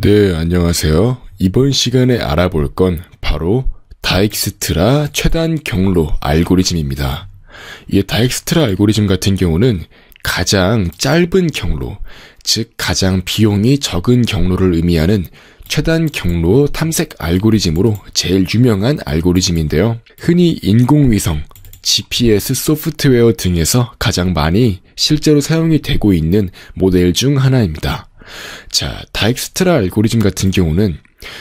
네, 안녕하세요. 이번 시간에 알아볼 건 바로 다익스트라 최단 경로 알고리즘입니다. 이 다익스트라 알고리즘 같은 경우는 가장 짧은 경로, 즉 가장 비용이 적은 경로를 의미하는 최단 경로 탐색 알고리즘으로 제일 유명한 알고리즘인데요. 흔히 인공위성, GPS 소프트웨어 등에서 가장 많이 실제로 사용이 되고 있는 모델 중 하나입니다. 자, 다익스트라 알고리즘 같은 경우는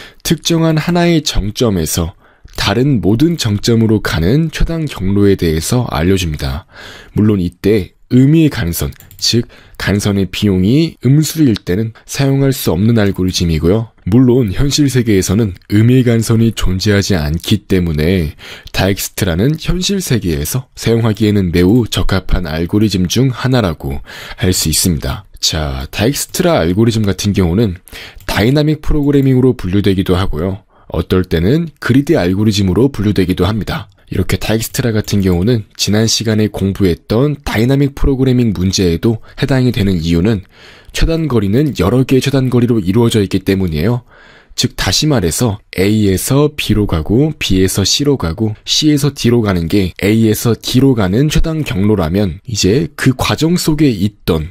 특정한 하나의 정점에서 다른 모든 정점으로 가는 최단 경로에 대해서 알려줍니다. 물론 이때 의미 간선, 즉 간선의 비용이 음수일 때는 사용할 수 없는 알고리즘이고요. 물론 현실 세계에서는 의미 간선이 존재하지 않기 때문에 다익스트라는 현실 세계에서 사용하기에는 매우 적합한 알고리즘 중 하나라고 할 수 있습니다. 자, 다익스트라 알고리즘 같은 경우는 다이나믹 프로그래밍으로 분류되기도 하고요. 어떨 때는 그리드 알고리즘으로 분류되기도 합니다. 이렇게 다익스트라 같은 경우는 지난 시간에 공부했던 다이나믹 프로그래밍 문제에도 해당이 되는 이유는 최단 거리는 여러 개의 최단 거리로 이루어져 있기 때문이에요. 즉 다시 말해서 A에서 B로 가고 B에서 C로 가고 C에서 D로 가는 게 A에서 D로 가는 최단 경로라면 이제 그 과정 속에 있던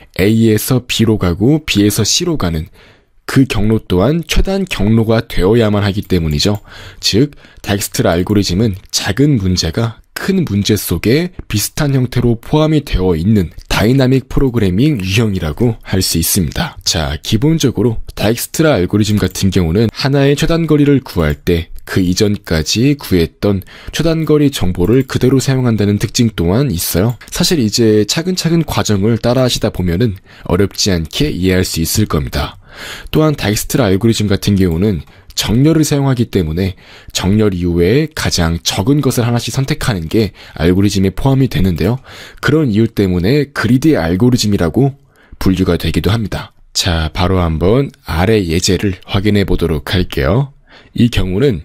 A에서 B로 가고 B에서 C로 가는 그 경로 또한 최단 경로가 되어야만 하기 때문이죠. 즉, 다익스트라 알고리즘은 작은 문제가 큰 문제 속에 비슷한 형태로 포함이 되어 있는 다이나믹 프로그래밍 유형이라고 할 수 있습니다. 자, 기본적으로 다익스트라 알고리즘 같은 경우는 하나의 최단 거리를 구할 때 그 이전까지 구했던 최단거리 정보를 그대로 사용한다는 특징 또한 있어요. 사실 이제 차근차근 과정을 따라 하시다 보면은 어렵지 않게 이해할 수 있을 겁니다. 또한 다익스트라 알고리즘 같은 경우는 정렬을 사용하기 때문에 정렬 이후에 가장 적은 것을 하나씩 선택하는 게 알고리즘에 포함이 되는데요. 그런 이유 때문에 그리드 알고리즘이라고 분류가 되기도 합니다. 자, 바로 한번 아래 예제를 확인해 보도록 할게요. 이 경우는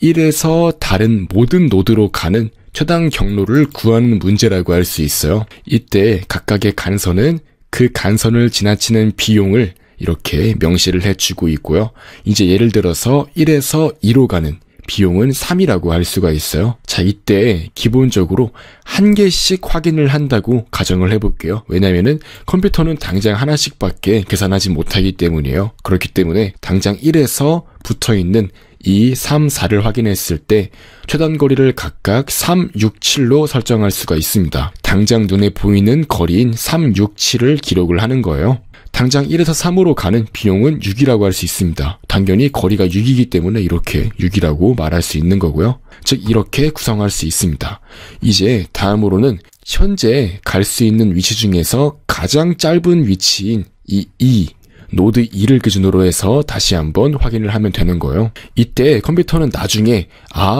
1에서 다른 모든 노드로 가는 최단 경로를 구하는 문제라고 할 수 있어요. 이때 각각의 간선은 그 간선을 지나치는 비용을 이렇게 명시를 해주고 있고요. 이제 예를 들어서 1에서 2로 가는 비용은 3이라고 할 수가 있어요. 자, 이때 기본적으로 한 개씩 확인을 한다고 가정을 해볼게요. 왜냐면은 컴퓨터는 당장 하나씩밖에 계산하지 못하기 때문이에요. 그렇기 때문에 당장 1에서 붙어있는 2, 3, 4를 확인했을 때 최단 거리를 각각 3, 6, 7로 설정할 수가 있습니다. 당장 눈에 보이는 거리인 3, 6, 7을 기록을 하는 거예요. 당장 1에서 3으로 가는 비용은 6이라고 할 수 있습니다. 당연히 거리가 6이기 때문에 이렇게 6이라고 말할 수 있는 거고요. 즉 이렇게 구성할 수 있습니다. 이제 다음으로는 현재 갈 수 있는 위치 중에서 가장 짧은 위치인 이 노드 2를 기준으로 해서 다시 한번 확인을 하면 되는 거예요. 이때 컴퓨터는 나중에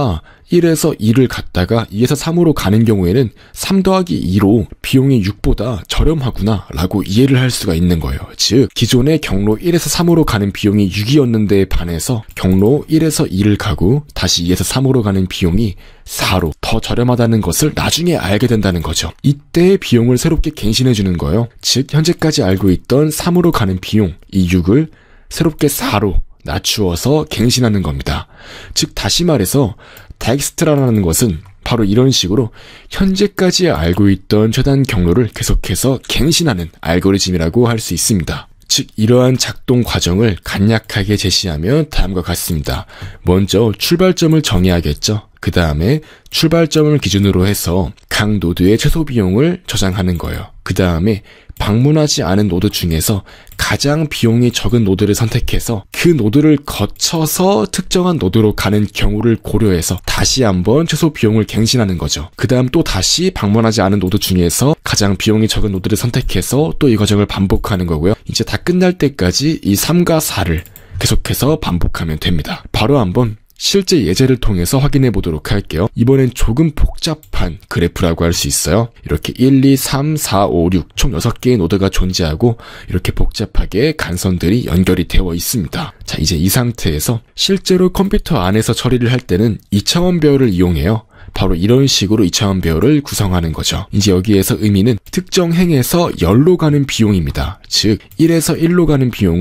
1에서 2를 갔다가 2에서 3으로 가는 경우에는 3 더하기 2로 비용이 6보다 저렴하구나 라고 이해를 할 수가 있는 거예요. 즉 기존의 경로 1에서 3으로 가는 비용이 6이었는데 반해서 경로 1에서 2를 가고 다시 2에서 3으로 가는 비용이 4로 더 저렴하다는 것을 나중에 알게 된다는 거죠. 이때 비용을 새롭게 갱신해 주는 거예요. 즉 현재까지 알고 있던 3으로 가는 비용, 이 6을 새롭게 4로 낮추어서 갱신하는 겁니다. 즉 다시 말해서 다익스트라라는 것은 바로 이런 식으로 현재까지 알고 있던 최단 경로를 계속해서 갱신하는 알고리즘이라고 할 수 있습니다. 즉 이러한 작동 과정을 간략하게 제시하면 다음과 같습니다. 먼저 출발점을 정해야겠죠. 그 다음에 출발점을 기준으로 해서 각 노드의 최소 비용을 저장하는 거예요. 그 다음에 방문하지 않은 노드 중에서 가장 비용이 적은 노드를 선택해서 그 노드를 거쳐서 특정한 노드로 가는 경우를 고려해서 다시 한번 최소 비용을 갱신하는 거죠. 그 다음 또 다시 방문하지 않은 노드 중에서 가장 비용이 적은 노드를 선택해서 또 이 과정을 반복하는 거고요. 이제 다 끝날 때까지 이 3과 4를 계속해서 반복하면 됩니다. 바로 한번 실제 예제를 통해서 확인해 보도록 할게요. 이번엔 조금 복잡한 그래프라고 할 수 있어요. 이렇게 1, 2, 3, 4, 5, 6 총 6개의 노드가 존재하고 이렇게 복잡하게 간선들이 연결이 되어 있습니다. 자, 이제 이 상태에서 실제로 컴퓨터 안에서 처리를 할 때는 2차원 배열을 이용해요. 바로 이런 식으로 2차원 배열을 구성하는 거죠. 이제 여기에서 의미는 특정 행에서 열로 가는 비용입니다. 즉 1에서 1로 가는 비용은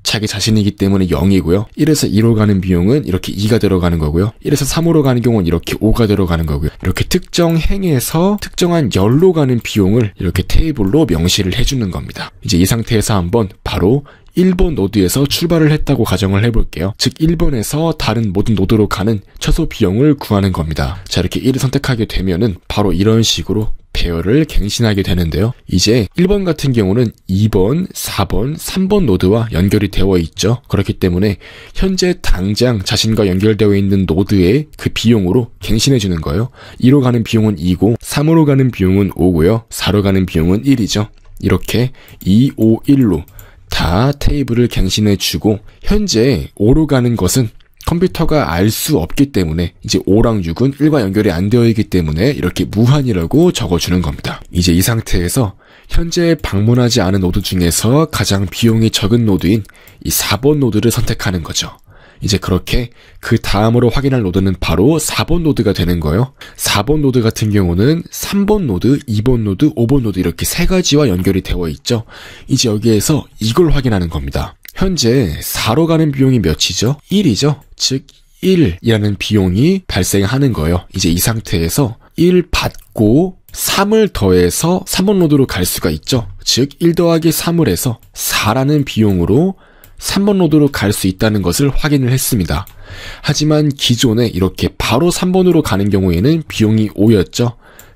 자기 자신이기 때문에 0이고요. 1에서 2로 가는 비용은 이렇게 2가 들어가는 거고요. 1에서 3으로 가는 경우는 이렇게 5가 들어가는 거고요. 이렇게 특정 행에서 특정한 열로 가는 비용을 이렇게 테이블로 명시를 해주는 겁니다. 이제 이 상태에서 한번 바로 1번 노드에서 출발을 했다고 가정을 해볼게요. 즉 1번에서 다른 모든 노드로 가는 최소 비용을 구하는 겁니다. 자, 이렇게 1을 선택하게 되면은 바로 이런 식으로 배열을 갱신하게 되는데요. 이제 1번 같은 경우는 2번, 4번, 3번 노드와 연결이 되어 있죠. 그렇기 때문에 현재 당장 자신과 연결되어 있는 노드의 그 비용으로 갱신해 주는 거예요. 2로 가는 비용은 2고 3으로 가는 비용은 5고요. 4로 가는 비용은 1이죠. 이렇게 2, 5, 1로 다 테이블을 갱신해 주고 현재 5로 가는 것은 컴퓨터가 알 수 없기 때문에 이제 5랑 6은 1과 연결이 안 되어 있기 때문에 이렇게 무한이라고 적어주는 겁니다. 이제 이 상태에서 현재 방문하지 않은 노드 중에서 가장 비용이 적은 노드인 이 4번 노드를 선택하는 거죠. 이제 그렇게 그 다음으로 확인할 노드는 바로 4번 노드가 되는 거예요. 4번 노드 같은 경우는 3번 노드, 2번 노드, 5번 노드 이렇게 세 가지와 연결이 되어 있죠. 이제 여기에서 이걸 확인하는 겁니다. 현재 4로 가는 비용이 몇이죠? 1이죠. 즉 1이라는 비용이 발생하는 거예요. 이제 이 상태에서 1 받고 3을 더해서 3번 노드로 갈 수가 있죠. 즉 1 더하기 3을 해서 4라는 비용으로 3번 노드로 갈 수 있다는 것을 확인을 했습니다. 하지만 기존에 이렇게 바로 3번으로 가는 경우에는 비용이 5였죠.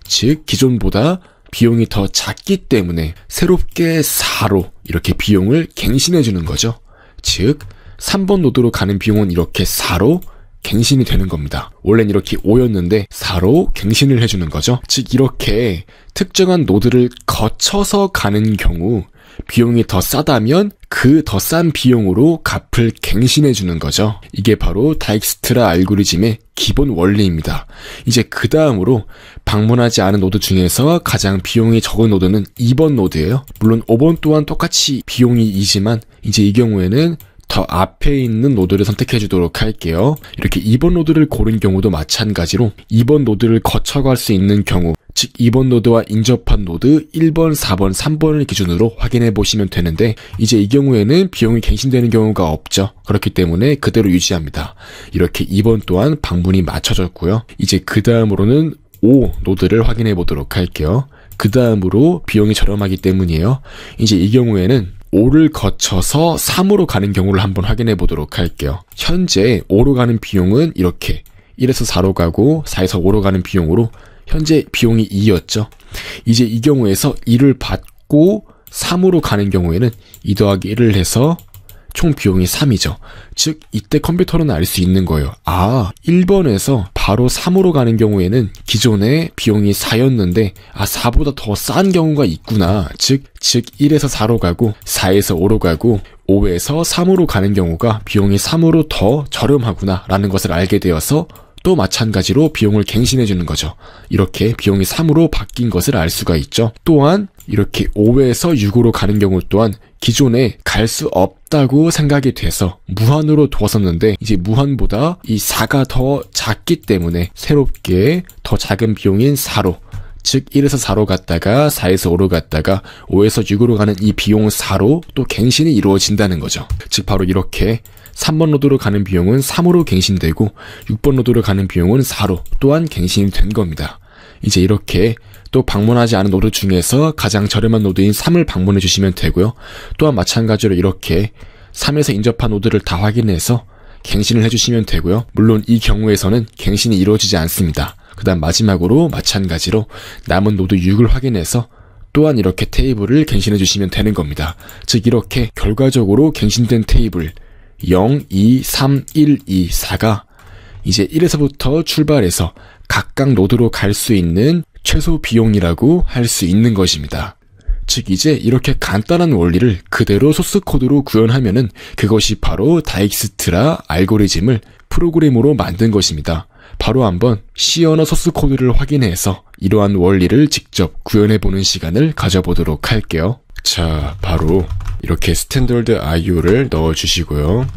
즉 기존보다 비용이 더 작기 때문에 새롭게 4로 이렇게 비용을 갱신해 주는 거죠. 즉 3번 노드로 가는 비용은 이렇게 4로 갱신이 되는 겁니다. 원래는 이렇게 5였는데 4로 갱신을 해주는 거죠. 즉 이렇게 특정한 노드를 거쳐서 가는 경우 비용이 더 싸다면 그 더 싼 비용으로 값을 갱신해 주는 거죠. 이게 바로 다익스트라 알고리즘의 기본 원리입니다. 이제 그 다음으로 방문하지 않은 노드 중에서 가장 비용이 적은 노드는 2번 노드예요. 물론 5번 또한 똑같이 비용이 2지만 이제 이 경우에는 더 앞에 있는 노드를 선택해 주도록 할게요. 이렇게 2번 노드를 고른 경우도 마찬가지로 2번 노드를 거쳐갈 수 있는 경우 즉 2번 노드와 인접한 노드 1번, 4번, 3번을 기준으로 확인해 보시면 되는데 이제 이 경우에는 비용이 갱신되는 경우가 없죠. 그렇기 때문에 그대로 유지합니다. 이렇게 2번 또한 방문이 맞춰졌고요. 이제 그 다음으로는 5 노드를 확인해 보도록 할게요. 그 다음으로 비용이 저렴하기 때문이에요. 이제 이 경우에는 5를 거쳐서 3으로 가는 경우를 한번 확인해 보도록 할게요. 현재 5로 가는 비용은 이렇게 1에서 4로 가고 4에서 5로 가는 비용으로 현재 비용이 2였죠. 이제 이 경우에서 2를 받고 3으로 가는 경우에는 2 더하기 1을 해서 총 비용이 3이죠. 즉 이때 컴퓨터는 알 수 있는 거예요. 아, 1번에서 바로 3으로 가는 경우에는 기존에 비용이 4였는데 4보다 더 싼 경우가 있구나. 즉 1에서 4로 가고 4에서 5로 가고 5에서 3으로 가는 경우가 비용이 3으로 더 저렴하구나 라는 것을 알게 되어서 또 마찬가지로 비용을 갱신해 주는 거죠. 이렇게 비용이 3으로 바뀐 것을 알 수가 있죠. 또한 이렇게 5에서 6으로 가는 경우 또한 기존에 갈 수 없다고 생각이 돼서 무한으로 두었었는데 이제 무한보다 이 4가 더 작기 때문에 새롭게 더 작은 비용인 4로 즉 1에서 4로 갔다가 4에서 5로 갔다가 5에서 6으로 가는 이 비용 4로 또 갱신이 이루어진다는 거죠. 즉 바로 이렇게 3번 노드로 가는 비용은 3으로 갱신되고 6번 노드로 가는 비용은 4로 또한 갱신이 된 겁니다. 이제 이렇게 또 방문하지 않은 노드 중에서 가장 저렴한 노드인 3을 방문해 주시면 되고요. 또한 마찬가지로 이렇게 3에서 인접한 노드를 다 확인해서 갱신을 해주시면 되고요. 물론 이 경우에서는 갱신이 이루어지지 않습니다. 그 다음 마지막으로 마찬가지로 남은 노드 6을 확인해서 또한 이렇게 테이블을 갱신해 주시면 되는 겁니다. 즉 이렇게 결과적으로 갱신된 테이블 0, 2, 3, 1, 2, 4가 이제 1에서부터 출발해서 각각 노드로 갈 수 있는 최소 비용이라고 할 수 있는 것입니다. 즉 이제 이렇게 간단한 원리를 그대로 소스 코드로 구현하면은 그것이 바로 다익스트라 알고리즘을 프로그램으로 만든 것입니다. 바로 한번 C 언어 소스 코드를 확인해서 이러한 원리를 직접 구현해보는 시간을 가져보도록 할게요. 자, 바로 이렇게 스탠더드 IO를 넣어주시고요.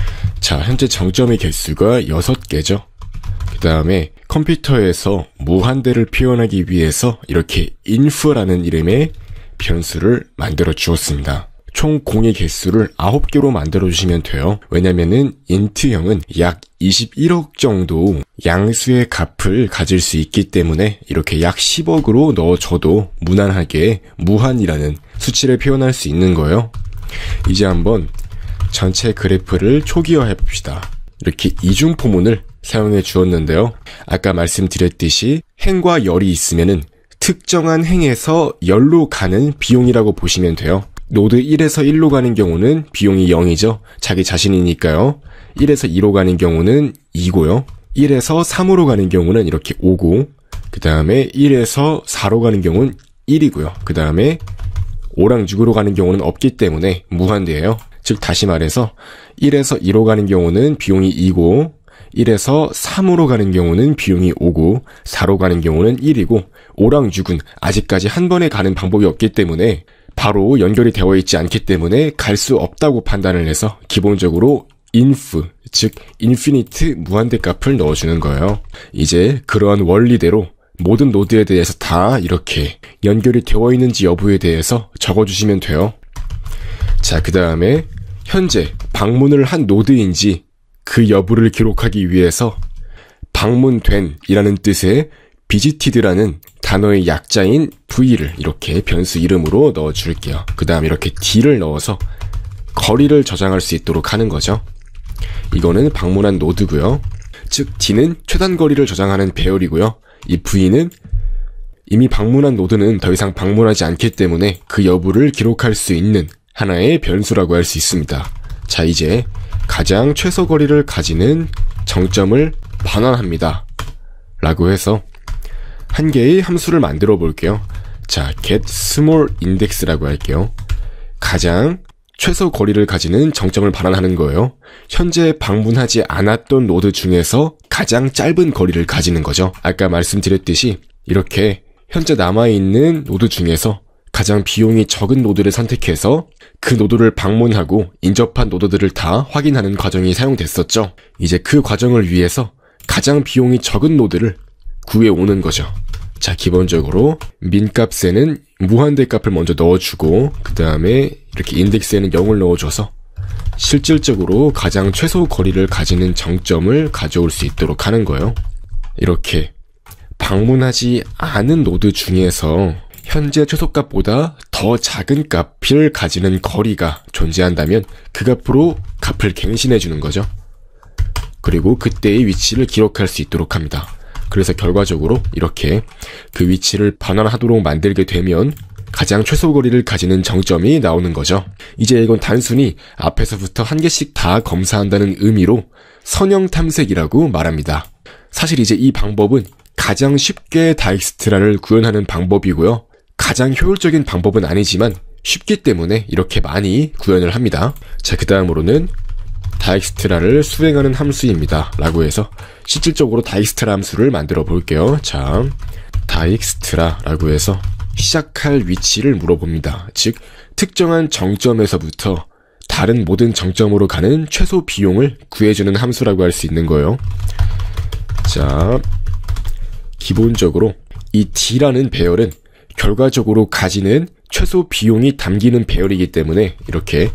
자, 현재 정점의 개수가 6개죠. 그 다음에 컴퓨터에서 무한대를 표현하기 위해서 이렇게 inf라는 이름의 변수를 만들어 주었습니다. 총 공의 개수를 9개로 만들어주시면 돼요. 왜냐면은 int형은 약 21억 정도 양수의 값을 가질 수 있기 때문에 이렇게 약 10억으로 넣어줘도 무난하게 무한이라는 수치를 표현할 수 있는 거예요. 이제 한번 전체 그래프를 초기화해 봅시다. 이렇게 이중포문을 사용해 주었는데요. 아까 말씀드렸듯이 행과 열이 있으면은 특정한 행에서 열로 가는 비용이라고 보시면 돼요. 노드 1에서 1로 가는 경우는 비용이 0이죠. 자기 자신이니까요. 1에서 2로 가는 경우는 2고요. 1에서 3으로 가는 경우는 이렇게 5고, 그 다음에 1에서 4로 가는 경우는 1이고요. 그 다음에 5랑 6으로 가는 경우는 없기 때문에 무한대예요. 즉 다시 말해서 1에서 2로 가는 경우는 비용이 2고, 1에서 3으로 가는 경우는 비용이 5고, 4로 가는 경우는 1이고, 5랑 6은 아직까지 한 번에 가는 방법이 없기 때문에 바로 연결이 되어 있지 않기 때문에 갈 수 없다고 판단을 해서 기본적으로 inf, 즉 infinite 무한대 값을 넣어주는 거예요. 이제 그러한 원리대로 모든 노드에 대해서 다 이렇게 연결이 되어 있는지 여부에 대해서 적어주시면 돼요. 자, 그 다음에 현재 방문을 한 노드인지 그 여부를 기록하기 위해서 방문된 이라는 뜻의 visited라는 단어의 약자인 v를 이렇게 변수 이름으로 넣어줄게요. 그 다음 이렇게 d를 넣어서 거리를 저장할 수 있도록 하는 거죠. 이거는 방문한 노드고요. 즉 d는 최단 거리를 저장하는 배열이고요. 이 v는 이미 방문한 노드는 더 이상 방문하지 않기 때문에 그 여부를 기록할 수 있는 하나의 변수라고 할 수 있습니다. 자, 이제 가장 최소 거리를 가지는 정점을 반환합니다. 라고 해서 한 개의 함수를 만들어 볼게요. 자, get small index라고 할게요. 가장 최소 거리를 가지는 정점을 반환하는 거예요. 현재 방문하지 않았던 노드 중에서 가장 짧은 거리를 가지는 거죠. 아까 말씀드렸듯이 이렇게 현재 남아있는 노드 중에서 가장 비용이 적은 노드를 선택해서 그 노드를 방문하고 인접한 노드들을 다 확인하는 과정이 사용됐었죠. 이제 그 과정을 위해서 가장 비용이 적은 노드를 구해오는 거죠. 자, 기본적으로 민값에는 무한대 값을 먼저 넣어주고 그 다음에 이렇게 인덱스에는 0을 넣어줘서 실질적으로 가장 최소 거리를 가지는 정점을 가져올 수 있도록 하는 거예요. 이렇게 방문하지 않은 노드 중에서 현재 최소값보다 더 작은 값을 가지는 거리가 존재한다면 그 값으로 값을 갱신해 주는 거죠. 그리고 그때의 위치를 기록할 수 있도록 합니다. 그래서 결과적으로 이렇게 그 위치를 반환하도록 만들게 되면 가장 최소 거리를 가지는 정점이 나오는 거죠. 이제 이건 단순히 앞에서부터 한 개씩 다 검사한다는 의미로 선형 탐색이라고 말합니다. 사실 이제 이 방법은 가장 쉽게 다익스트라를 구현하는 방법이고요. 가장 효율적인 방법은 아니지만 쉽기 때문에 이렇게 많이 구현을 합니다. 자, 그 다음으로는 다익스트라를 수행하는 함수입니다. 라고 해서 실질적으로 다익스트라 함수를 만들어 볼게요. 자, 다익스트라라고 해서 시작할 위치를 물어봅니다. 즉, 특정한 정점에서부터 다른 모든 정점으로 가는 최소 비용을 구해주는 함수라고 할 수 있는 거예요. 자, 기본적으로 이 d라는 배열은 결과적으로 가지는 최소 비용이 담기는 배열이기 때문에 이렇게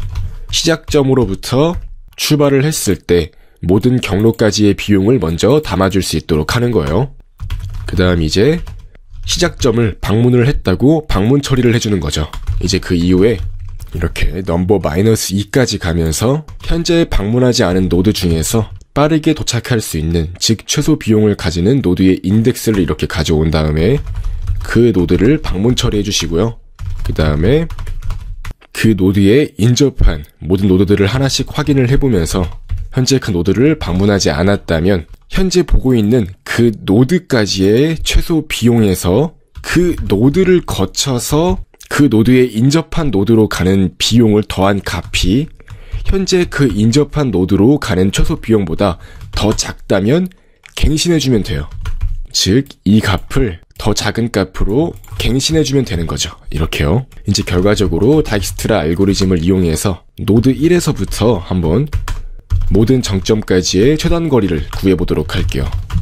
시작점으로부터 출발을 했을 때 모든 경로까지의 비용을 먼저 담아줄 수 있도록 하는 거예요. 그 다음 이제 시작점을 방문을 했다고 방문 처리를 해주는 거죠. 이제 그 이후에 이렇게 넘버 -2까지 가면서 현재 방문하지 않은 노드 중에서 빠르게 도착할 수 있는, 즉 최소 비용을 가지는 노드의 인덱스를 이렇게 가져온 다음에 그 노드를 방문 처리해 주시고요. 그 다음에 그 노드에 인접한 모든 노드들을 하나씩 확인을 해보면서 현재 그 노드를 방문하지 않았다면 현재 보고 있는 그 노드까지의 최소 비용에서 그 노드를 거쳐서 그 노드에 인접한 노드로 가는 비용을 더한 값이 현재 그 인접한 노드로 가는 최소 비용보다 더 작다면 갱신해주면 돼요. 즉, 이 값을 더 작은 값으로 갱신해주면 되는 거죠. 이렇게요. 이제 결과적으로 다익스트라 알고리즘을 이용해서 노드 1에서부터 한번 모든 정점까지의 최단 거리를 구해보도록 할게요.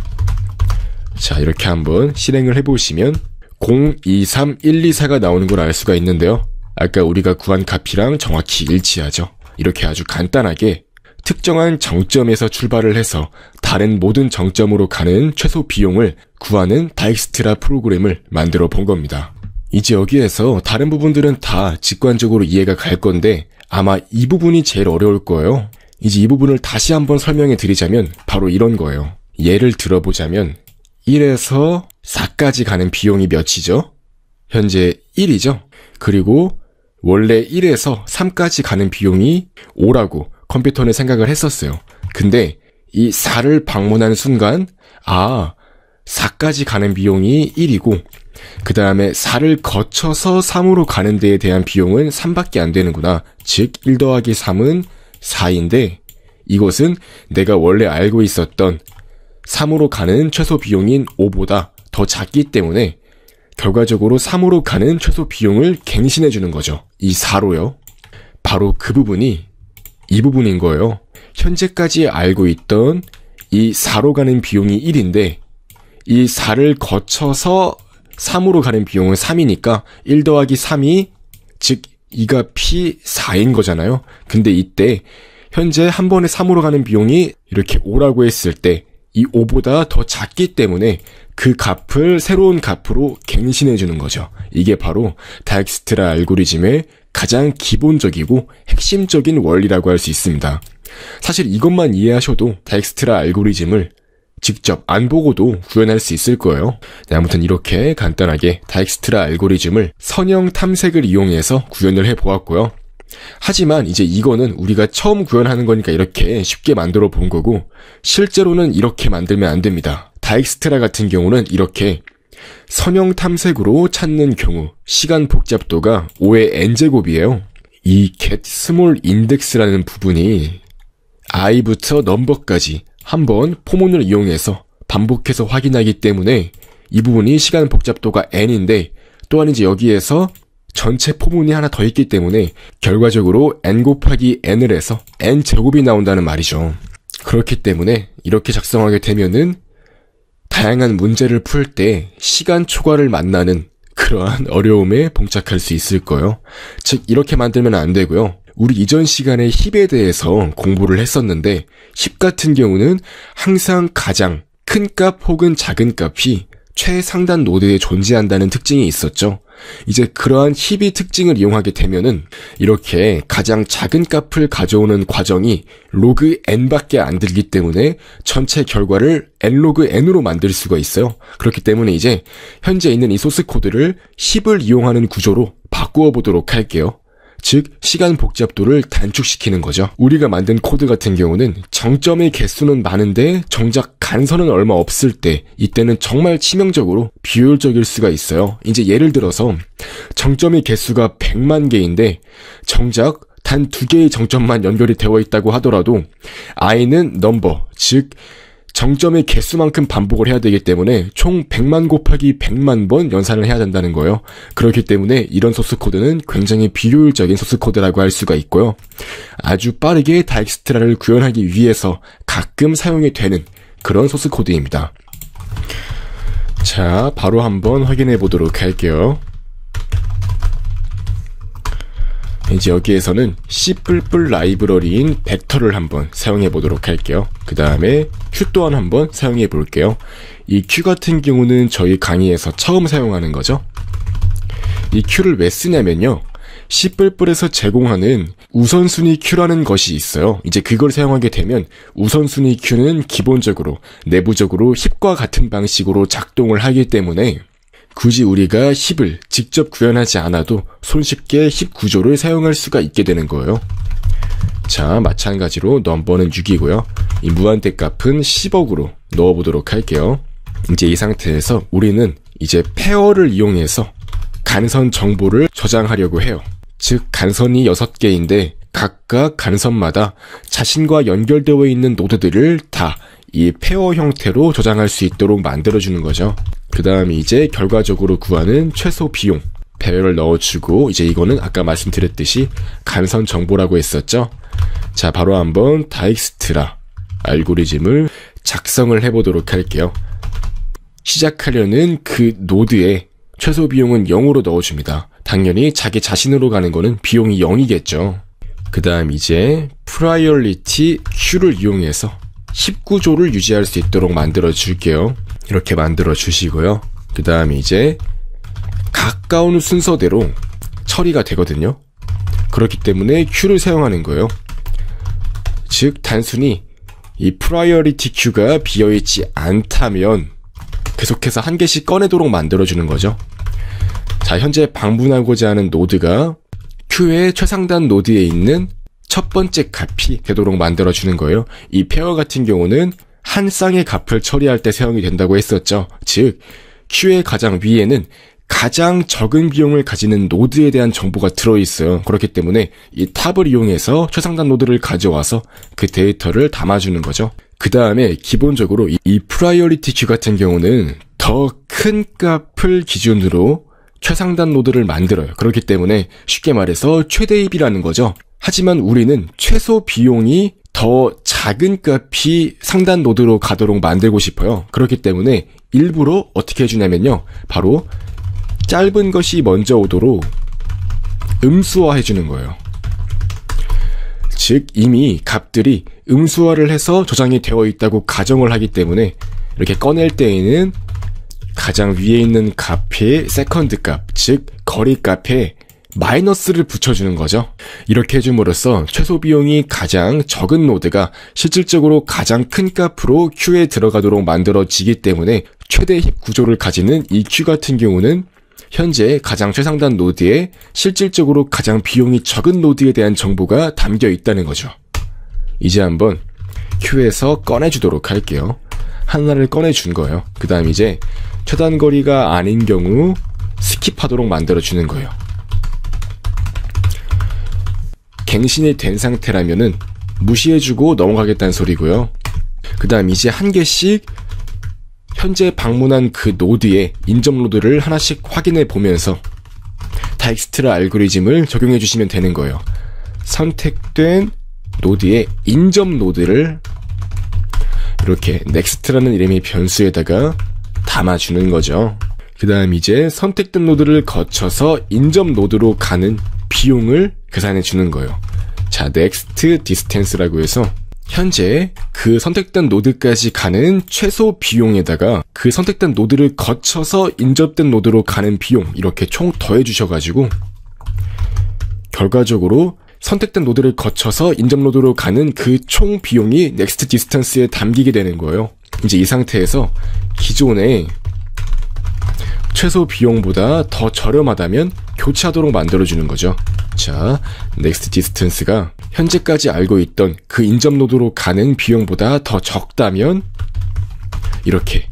자, 이렇게 한번 실행을 해보시면 0, 2, 3, 1, 2, 4가 나오는 걸 알 수가 있는데요. 아까 우리가 구한 값이랑 정확히 일치하죠. 이렇게 아주 간단하게 특정한 정점에서 출발을 해서 다른 모든 정점으로 가는 최소 비용을 구하는 다익스트라 프로그램을 만들어 본 겁니다. 이제 여기에서 다른 부분들은 다 직관적으로 이해가 갈 건데 아마 이 부분이 제일 어려울 거예요. 이제 이 부분을 다시 한번 설명해 드리자면 바로 이런 거예요. 예를 들어보자면 1에서 4까지 가는 비용이 몇이죠? 현재 1이죠? 그리고 원래 1에서 3까지 가는 비용이 5라고 컴퓨터는 생각을 했었어요. 근데 이 4를 방문한 순간 4까지 가는 비용이 1이고 그 다음에 4를 거쳐서 3으로 가는 데에 대한 비용은 3밖에 안 되는구나. 즉 1 더하기 3은 4인데 이것은 내가 원래 알고 있었던 3으로 가는 최소 비용인 5보다 더 작기 때문에 결과적으로 3으로 가는 최소 비용을 갱신해 주는 거죠. 이 4로요. 바로 그 부분이 이 부분인 거예요. 현재까지 알고 있던 이 4로 가는 비용이 1인데 이 4를 거쳐서 3으로 가는 비용은 3이니까 1 더하기 3이 즉 이 값이 4인 거잖아요. 근데 이때 현재 한 번에 3으로 가는 비용이 이렇게 5라고 했을 때 이 5보다 더 작기 때문에 그 값을 새로운 값으로 갱신해 주는 거죠. 이게 바로 다익스트라 알고리즘의 가장 기본적이고 핵심적인 원리라고 할 수 있습니다. 사실 이것만 이해하셔도 다익스트라 알고리즘을 직접 안 보고도 구현할 수 있을 거예요. 네, 아무튼 이렇게 간단하게 다익스트라 알고리즘을 선형 탐색을 이용해서 구현을 해보았고요. 하지만 이제 이거는 우리가 처음 구현하는 거니까 이렇게 쉽게 만들어 본 거고 실제로는 이렇게 만들면 안 됩니다. 다익스트라 같은 경우는 이렇게 선형 탐색으로 찾는 경우 시간 복잡도가 5의 n제곱이에요. 이 get small index라는 부분이 i부터 number까지 한번 포문을 이용해서 반복해서 확인하기 때문에 이 부분이 시간 복잡도가 n인데 또한 이제 여기에서 전체 포문이 하나 더 있기 때문에 결과적으로 n 곱하기 n을 해서 n제곱이 나온다는 말이죠. 그렇기 때문에 이렇게 작성하게 되면은 다양한 문제를 풀 때 시간 초과를 만나는 그러한 어려움에 봉착할 수 있을 거예요. 즉 이렇게 만들면 안 되고요. 우리 이전 시간에 힙에 대해서 공부를 했었는데 힙 같은 경우는 항상 가장 큰 값 혹은 작은 값이 최상단 노드에 존재한다는 특징이 있었죠. 이제 그러한 힙의 특징을 이용하게 되면은 이렇게 가장 작은 값을 가져오는 과정이 로그 n밖에 안 들기 때문에 전체 결과를 n 로그 n으로 만들 수가 있어요. 그렇기 때문에 이제 현재 있는 이 소스 코드를 힙을 이용하는 구조로 바꾸어 보도록 할게요. 즉 시간 복잡도를 단축시키는 거죠. 우리가 만든 코드 같은 경우는 정점의 개수는 많은데 정작 간선은 얼마 없을 때 이때는 정말 치명적으로 비효율적일 수가 있어요. 이제 예를 들어서 정점의 개수가 100만 개인데 정작 단 2개의 정점만 연결이 되어 있다고 하더라도 i는 number, 즉 정점의 개수만큼 반복을 해야 되기 때문에 총 100만 곱하기 100만 번 연산을 해야 된다는 거예요. 그렇기 때문에 이런 소스 코드는 굉장히 비효율적인 소스 코드라고 할 수가 있고요. 아주 빠르게 다익스트라를 구현하기 위해서 가끔 사용이 되는 그런 소스 코드입니다. 자, 바로 한번 확인해 보도록 할게요. 이제 여기에서는 C++ 라이브러리인 벡터를 한번 사용해 보도록 할게요. 그 다음에 Q 또한 한번 사용해 볼게요. 이 Q 같은 경우는 저희 강의에서 처음 사용하는 거죠. 이 Q를 왜 쓰냐면요. C++에서 제공하는 우선순위 Q라는 것이 있어요. 이제 그걸 사용하게 되면 우선순위 Q는 기본적으로 내부적으로 힙과 같은 방식으로 작동을 하기 때문에 굳이 우리가 힙을 직접 구현하지 않아도 손쉽게 힙 구조를 사용할 수가 있게 되는 거예요. 자, 마찬가지로 넘버는 6이고요. 이 무한대 값은 10억으로 넣어보도록 할게요. 이제 이 상태에서 우리는 이제 페어를 이용해서 간선 정보를 저장하려고 해요. 즉 간선이 6개인데 각각 간선마다 자신과 연결되어 있는 노드들을 다 이 페어 형태로 저장할 수 있도록 만들어주는 거죠. 그 다음에 이제 결과적으로 구하는 최소 비용 배열을 넣어주고 이제 이거는 아까 말씀드렸듯이 간선 정보라고 했었죠. 자, 바로 한번 다익스트라 알고리즘을 작성을 해보도록 할게요. 시작하려는 그 노드에 최소 비용은 0으로 넣어줍니다. 당연히 자기 자신으로 가는 거는 비용이 0이겠죠. 그 다음 이제 Priority Queue를 이용해서 19조를 유지할 수 있도록 만들어 줄게요. 이렇게 만들어 주시고요. 그 다음 이제 가까운 순서대로 처리가 되거든요. 그렇기 때문에 큐를 사용하는 거예요. 즉 단순히 이 프라이어리티 큐가 비어있지 않다면 계속해서 한 개씩 꺼내도록 만들어주는 거죠. 자, 현재 방문하고자 하는 노드가 큐의 최상단 노드에 있는 첫 번째 값이 되도록 만들어주는 거예요. 이 페어 같은 경우는 한 쌍의 값을 처리할 때 사용이 된다고 했었죠. 즉 큐의 가장 위에는 가장 적은 비용을 가지는 노드에 대한 정보가 들어있어요. 그렇기 때문에 이 탑을 이용해서 최상단 노드를 가져와서 그 데이터를 담아주는 거죠. 그 다음에 기본적으로 이 프라이어리티 큐 같은 경우는 더 큰 값을 기준으로 최상단 노드를 만들어요. 그렇기 때문에 쉽게 말해서 최대입이라는 거죠. 하지만 우리는 최소 비용이 더 작은 값이 상단 노드로 가도록 만들고 싶어요. 그렇기 때문에 일부러 어떻게 해주냐면요. 바로 짧은 것이 먼저 오도록 음수화 해주는 거예요. 즉 이미 값들이 음수화를 해서 저장이 되어 있다고 가정을 하기 때문에 이렇게 꺼낼 때에는 가장 위에 있는 값의 세컨드 값, 즉 거리 값에 마이너스를 붙여주는 거죠. 이렇게 해줌으로써 최소 비용이 가장 적은 노드가 실질적으로 가장 큰 값으로 큐에 들어가도록 만들어지기 때문에 최대 힙 구조를 가지는 이 큐 같은 경우는 현재 가장 최상단 노드에 실질적으로 가장 비용이 적은 노드에 대한 정보가 담겨 있다는 거죠. 이제 한번 큐에서 꺼내주도록 할게요. 하나를 꺼내준 거예요. 그 다음 이제 최단 거리가 아닌 경우 스킵하도록 만들어주는 거예요. 갱신이 된 상태라면은 무시해주고 넘어가겠다는 소리고요. 그 다음 이제 한 개씩 현재 방문한 그 노드의 인접 노드를 하나씩 확인해 보면서 다익스트라 알고리즘을 적용해 주시면 되는 거예요. 선택된 노드의 인접 노드를 이렇게 next라는 이름의 변수에다가 담아주는 거죠. 그 다음 이제 선택된 노드를 거쳐서 인접 노드로 가는 비용을 계산해 주는 거예요. 자, next distance라고 해서 현재 그 선택된 노드까지 가는 최소 비용에다가 그 선택된 노드를 거쳐서 인접된 노드로 가는 비용 이렇게 총 더해 주셔가지고 결과적으로 선택된 노드를 거쳐서 인접 노드로 가는 그 총 비용이 next distance에 담기게 되는 거예요. 이제 이 상태에서 기존의 최소 비용보다 더 저렴하다면 교체하도록 만들어주는 거죠. 자, next distance가 현재까지 알고 있던 그 인접 노드로 가는 비용보다 더 적다면 이렇게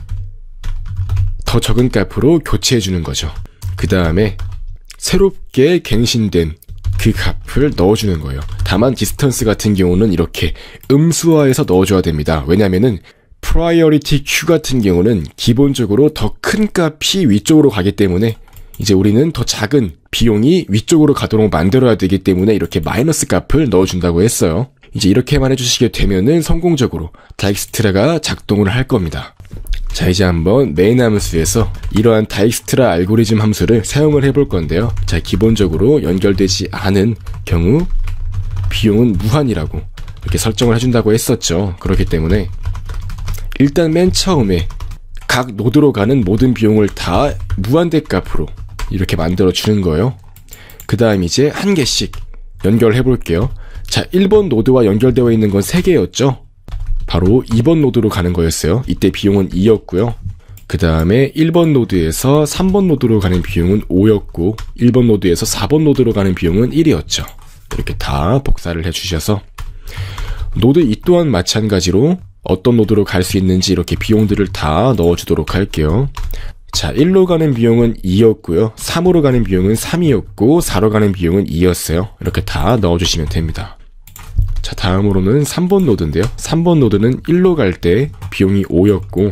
더 적은 값으로 교체해주는 거죠. 그 다음에 새롭게 갱신된 그 값을 넣어주는 거예요. 다만 디스턴스 같은 경우는 이렇게 음수화해서 넣어줘야 됩니다. 왜냐면은 프라이어리티 큐 같은 경우는 기본적으로 더 큰 값이 위쪽으로 가기 때문에 이제 우리는 더 작은 비용이 위쪽으로 가도록 만들어야 되기 때문에 이렇게 마이너스 값을 넣어준다고 했어요. 이제 이렇게만 해주시게 되면은 성공적으로 다익스트라가 작동을 할 겁니다. 자, 이제 한번 메인 함수에서 이러한 다익스트라 알고리즘 함수를 사용을 해볼 건데요. 자, 기본적으로 연결되지 않은 경우 비용은 무한이라고 이렇게 설정을 해준다고 했었죠. 그렇기 때문에 일단 맨 처음에 각 노드로 가는 모든 비용을 다 무한대 값으로 이렇게 만들어 주는 거예요. 그 다음 이제 한 개씩 연결해 볼게요. 자, 1번 노드와 연결되어 있는 건 3개였죠. 바로 2번 노드로 가는 거였어요. 이때 비용은 2였고요. 그 다음에 1번 노드에서 3번 노드로 가는 비용은 5였고 1번 노드에서 4번 노드로 가는 비용은 1이었죠. 이렇게 다 복사를 해주셔서 노드 2 또한 마찬가지로 어떤 노드로 갈 수 있는지 이렇게 비용들을 다 넣어주도록 할게요. 자, 1로 가는 비용은 2였고요. 3으로 가는 비용은 3이었고 4로 가는 비용은 2였어요. 이렇게 다 넣어주시면 됩니다. 자, 다음으로는 3번 노드인데요. 3번 노드는 1로 갈 때 비용이 5였고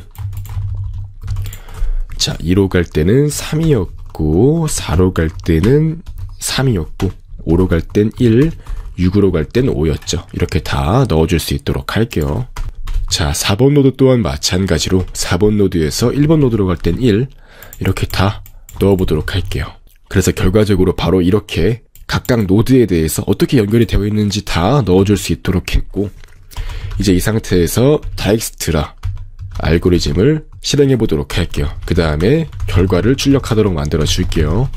자, 2로 갈 때는 3이었고 4로 갈 때는 3이었고 5로 갈 땐 1, 6으로 갈 땐 5였죠. 이렇게 다 넣어줄 수 있도록 할게요. 자, 4번 노드 또한 마찬가지로 4번 노드에서 1번 노드로 갈 땐 1 이렇게 다 넣어보도록 할게요. 그래서 결과적으로 바로 이렇게 각각 노드에 대해서 어떻게 연결이 되어 있는지 다 넣어줄 수 있도록 했고, 이제 이 상태에서 다익스트라 알고리즘을 실행해 보도록 할게요. 그 다음에 결과를 출력하도록 만들어 줄게요.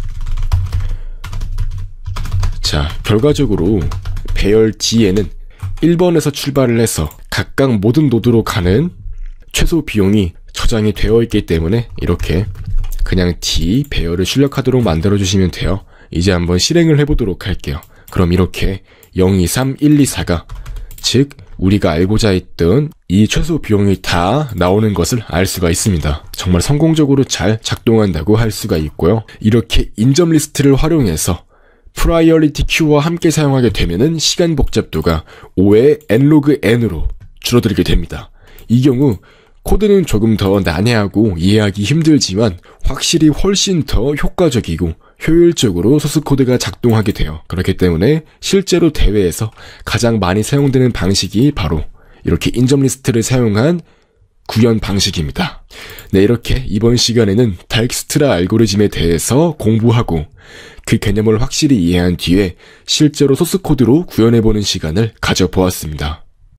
자, 결과적으로 배열 D에는 1번에서 출발을 해서 각각 모든 노드로 가는 최소 비용이 저장이 되어 있기 때문에 이렇게 그냥 D 배열을 출력하도록 만들어 주시면 돼요. 이제 한번 실행을 해보도록 할게요. 그럼 이렇게 0, 2, 3, 1, 2, 4가 즉 우리가 알고자 했던 이 최소 비용이 다 나오는 것을 알 수가 있습니다. 정말 성공적으로 잘 작동한다고 할 수가 있고요. 이렇게 인점 리스트를 활용해서 프라이어리티 큐와 함께 사용하게 되면은 시간 복잡도가 5의 nlog n으로 줄어들게 됩니다. 이 경우 코드는 조금 더 난해하고 이해하기 힘들지만 확실히 훨씬 더 효과적이고 효율적으로 소스 코드가 작동하게 돼요. 그렇기 때문에 실제로 대회에서 가장 많이 사용되는 방식이 바로 이렇게 인점 리스트를 사용한 구현 방식입니다. 네, 이렇게 이번 시간에는 다익스트라 알고리즘에 대해서 공부하고 그 개념을 확실히 이해한 뒤에 실제로 소스 코드로 구현해보는 시간을 가져보았습니다.